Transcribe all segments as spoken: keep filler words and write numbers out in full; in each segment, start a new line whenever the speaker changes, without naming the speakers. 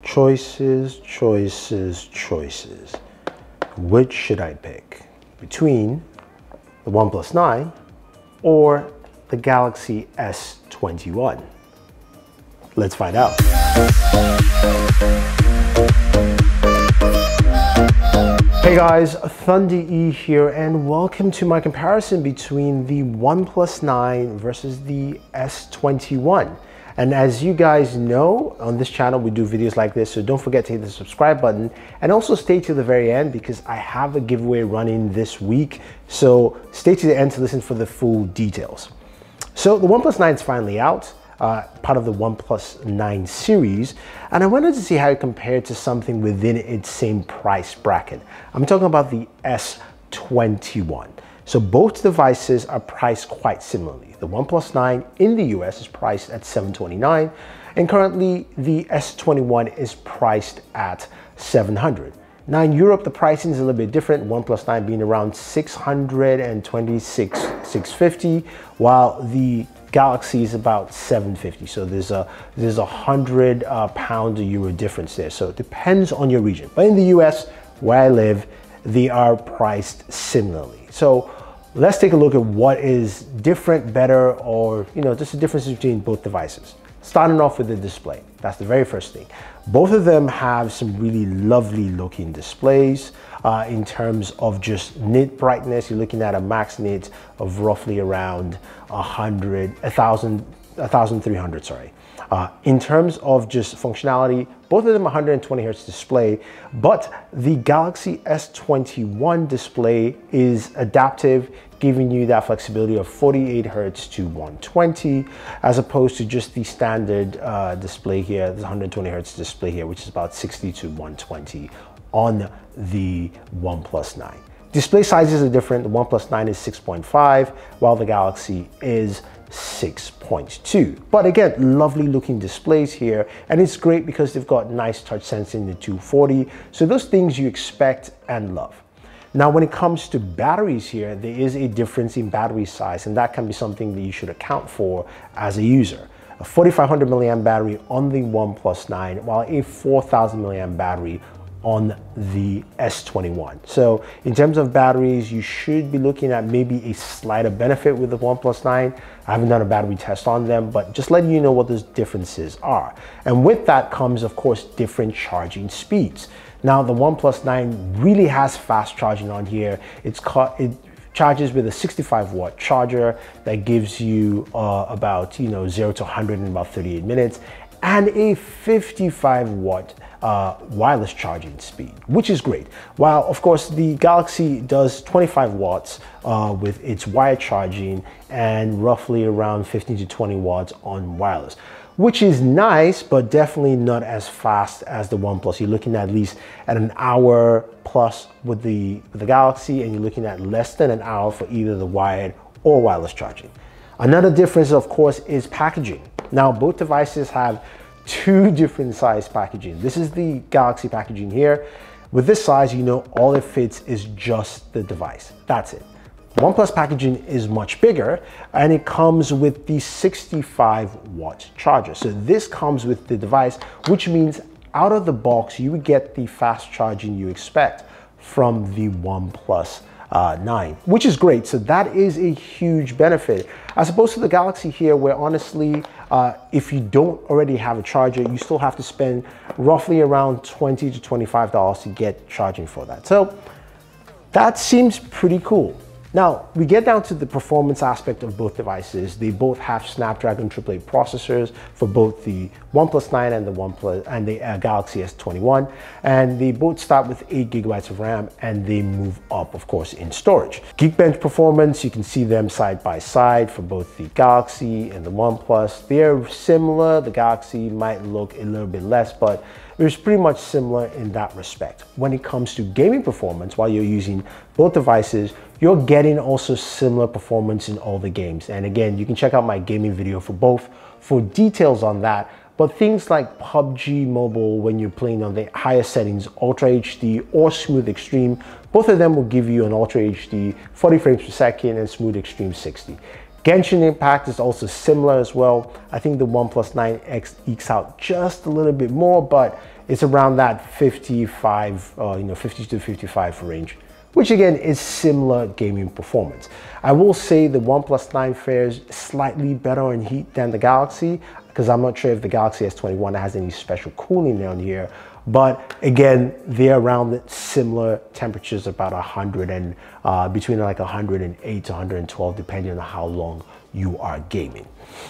Choices, choices, choices. Which should I pick? Between the OnePlus nine or the Galaxy S twenty-one? Let's find out. Hey guys, Thunder E here, and welcome to my comparison between the OnePlus nine versus the S twenty-one. And as you guys know, on this channel we do videos like this, so don't forget to hit the subscribe button and also stay to the very end because I have a giveaway running this week. So stay to the end to listen for the full details. So the OnePlus nine is finally out, uh, part of the OnePlus nine series, and I wanted to see how it compared to something within its same price bracket. I'm talking about the S twenty-one. So both devices are priced quite similarly. The OnePlus nine in the U S is priced at seven hundred twenty-nine dollars, and currently the S twenty-one is priced at seven hundred dollars. Now in Europe, the pricing is a little bit different. OnePlus nine being around six hundred twenty-six, six hundred fifty, while the Galaxy is about seven hundred fifty. So there's a there's a hundred uh, pound or euro difference there. So it depends on your region. But in the U S, where I live, they are priced similarly. So let's take a look at what is different, better, or you know, just the differences between both devices. Starting off with the display, that's the very first thing. Both of them have some really lovely looking displays. Uh, in terms of just nit brightness, you're looking at a max nit of roughly around a hundred, a thousand, a thousand three hundred. Sorry. Uh, in terms of just functionality, both of them one hundred twenty hertz display, but the Galaxy S twenty-one display is adaptive, giving you that flexibility of forty-eight hertz to one twenty, as opposed to just the standard uh, display here, the one hundred twenty hertz display here, which is about sixty to one twenty on the OnePlus nine. Display sizes are different. The OnePlus nine is six point five, while the Galaxy is six point two. But again, lovely looking displays here, and it's great because they've got nice touch sensing, the two forty. So those things you expect and love. Now, when it comes to batteries here, there is a difference in battery size, and that can be something that you should account for as a user. A forty-five hundred milliamp battery on the OnePlus nine, while a four thousand milliamp battery on the S twenty-one. So in terms of batteries, you should be looking at maybe a slighter benefit with the OnePlus nine. I haven't done a battery test on them, but just letting you know what those differences are. And with that comes, of course, different charging speeds. Now, the OnePlus nine really has fast charging on here. It's caught, it charges with a sixty-five watt charger that gives you uh, about, you know, zero to one hundred in about thirty-eight minutes, and a fifty-five watt uh, wireless charging speed, which is great. While of course the Galaxy does twenty-five watts uh, with its wired charging and roughly around fifteen to twenty watts on wireless, which is nice, but definitely not as fast as the OnePlus. You're looking at least at an hour plus with the, with the Galaxy, and you're looking at less than an hour for either the wired or wireless charging. Another difference, of course, is packaging. Now, both devices have two different size packaging. This is the Galaxy packaging here. With this size, you know, all it fits is just the device. That's it. OnePlus packaging is much bigger, and it comes with the sixty-five watt charger. So this comes with the device, which means out of the box, you would get the fast charging you expect from the OnePlus Uh, nine, which is great. So that is a huge benefit, as opposed to the Galaxy here, where honestly, uh, if you don't already have a charger, you still have to spend roughly around twenty to twenty-five dollars to get charging for that. So that seems pretty cool. Now, we get down to the performance aspect of both devices. They both have Snapdragon triple eight processors for both the OnePlus nine and the OnePlus and the uh, Galaxy S twenty-one, and they both start with eight gigabytes of RAM, and they move up, of course, in storage. Geekbench performance, you can see them side by side for both the Galaxy and the OnePlus. They're similar. The Galaxy might look a little bit less, but it's pretty much similar in that respect. When it comes to gaming performance, while you're using both devices, you're getting also similar performance in all the games. And again, you can check out my gaming video for both for details on that. But things like P U B G Mobile, when you're playing on the higher settings, Ultra H D or Smooth Extreme, both of them will give you an Ultra H D forty frames per second and Smooth Extreme sixty. Genshin Impact is also similar as well. I think the OnePlus nine X ekes out just a little bit more, but it's around that fifty-five, uh, you know, fifty to fifty-five range, which again is similar gaming performance. I will say the OnePlus nine fares slightly better on heat than the Galaxy, because I'm not sure if the Galaxy S twenty-one has any special cooling down here. But again, they're around similar temperatures, about one hundred and uh, between like one hundred eight to one hundred twelve, depending on how long you are gaming.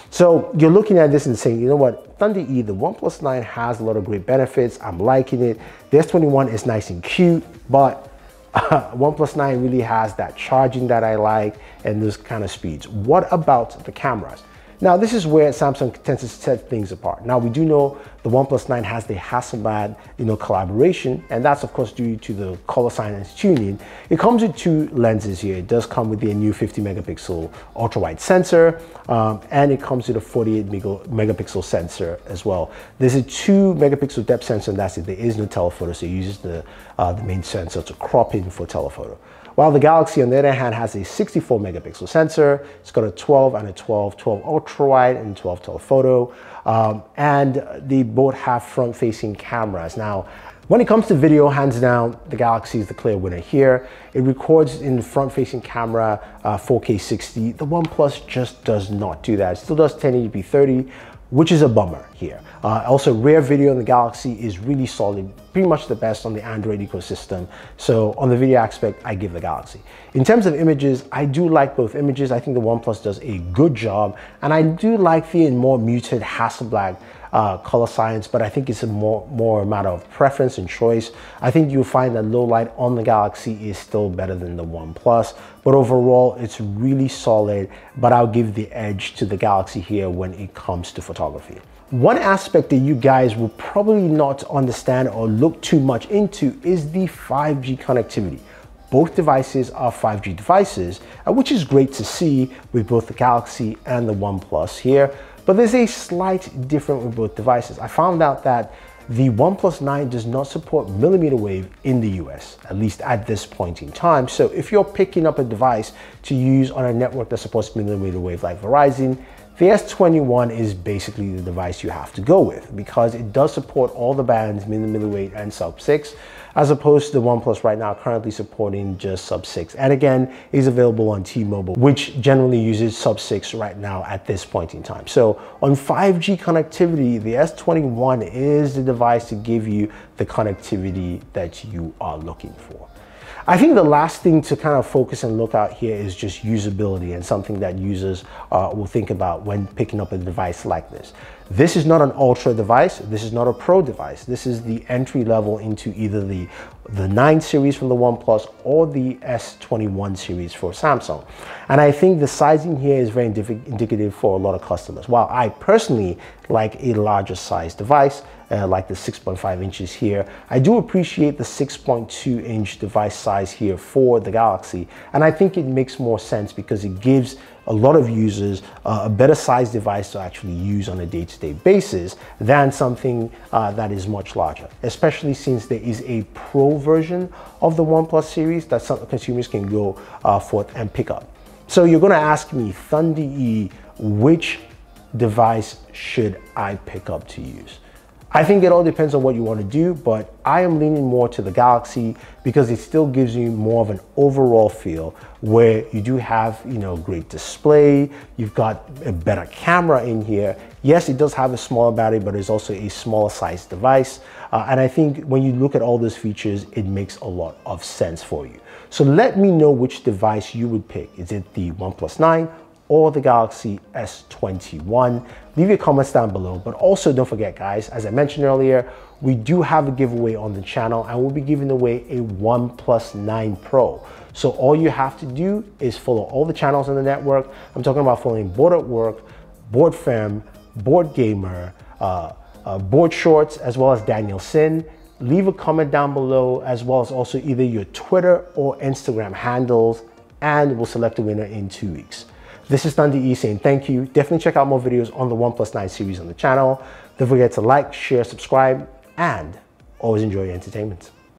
So you're looking at this and saying, you know what, Thunder E, the OnePlus nine has a lot of great benefits. I'm liking it. The S twenty-one is nice and cute, but uh, OnePlus nine really has that charging that I like and those kind of speeds. What about the cameras? Now, this is where Samsung tends to set things apart. Now, we do know the OnePlus nine has the Hasselblad, you know, collaboration, and that's of course due to the color science tuning. It comes with two lenses here. It does come with the new fifty megapixel ultra-wide sensor, um, and it comes with a forty-eight megapixel sensor as well. There's a two megapixel depth sensor, and that's it. There is no telephoto, so it uses the, uh, the main sensor to crop in for telephoto. While the Galaxy, on the other hand, has a sixty-four megapixel sensor. It's got a twelve and a twelve, twelve ultra wide and twelve telephoto. Um, and they both have front-facing cameras. Now, when it comes to video, hands down, the Galaxy is the clear winner here. It records in the front-facing camera uh, four K sixty. The OnePlus just does not do that. It still does ten eighty p thirty, which is a bummer here. Uh, also, rear video in the Galaxy is really solid, pretty much the best on the Android ecosystem. So on the video aspect, I give the Galaxy. In terms of images, I do like both images. I think the OnePlus does a good job, and I do like the more muted Hasselblad uh, color science, but I think it's a more, more a matter of preference and choice. I think you'll find that low light on the Galaxy is still better than the OnePlus, but overall, it's really solid, but I'll give the edge to the Galaxy here when it comes to photography. One aspect that you guys will probably not understand or look too much into is the five G connectivity. Both devices are five G devices, which is great to see with both the Galaxy and the OnePlus here, but there's a slight difference with both devices. I found out that the OnePlus nine does not support millimeter wave in the U S, at least at this point in time. So if you're picking up a device to use on a network that supports millimeter wave like Verizon, the S twenty-one is basically the device you have to go with, because it does support all the bands, millimeter wave and sub six, as opposed to the OnePlus right now currently supporting just sub six. And again, is available on T-Mobile, which generally uses sub six right now at this point in time. So on five G connectivity, the S twenty-one is the device to give you the connectivity that you are looking for. I think the last thing to kind of focus and look out here is just usability, and something that users uh, will think about when picking up a device like this. This is not an ultra device. This is not a pro device. This is the entry level into either the, the nine series from the OnePlus or the S twenty-one series for Samsung. And I think the sizing here is very indicative for a lot of customers. While I personally like a larger size device, uh, like the six point five inches here, I do appreciate the six point two inch device size here for the Galaxy. And I think it makes more sense because it gives a lot of users uh, a better size device to actually use on a day-to-day basis than something uh, that is much larger, especially since there is a pro version of the OnePlus series that some consumers can go uh, forth and pick up. So you're gonna ask me, Thunder E, which device should I pick up to use? I think it all depends on what you want to do, but I am leaning more to the Galaxy because it still gives you more of an overall feel where you do have, you know, great display, you've got a better camera in here. Yes, it does have a smaller battery, but it's also a smaller size device. Uh, and I think when you look at all those features, it makes a lot of sense for you. So let me know which device you would pick. Is it the OnePlus nine or the Galaxy S twenty-one? Leave your comments down below, but also don't forget, guys, as I mentioned earlier, we do have a giveaway on the channel, and we'll be giving away a OnePlus nine Pro. So all you have to do is follow all the channels on the network. I'm talking about following Board at Work, Board Fam, Board Gamer, uh, uh, Board Shorts, as well as Daniel Sin. Leave a comment down below, as well as also either your Twitter or Instagram handles, and we'll select a winner in two weeks. This is Thunder E saying thank you. Definitely check out more videos on the OnePlus nine series on the channel. Don't forget to like, share, subscribe, and always enjoy your entertainment.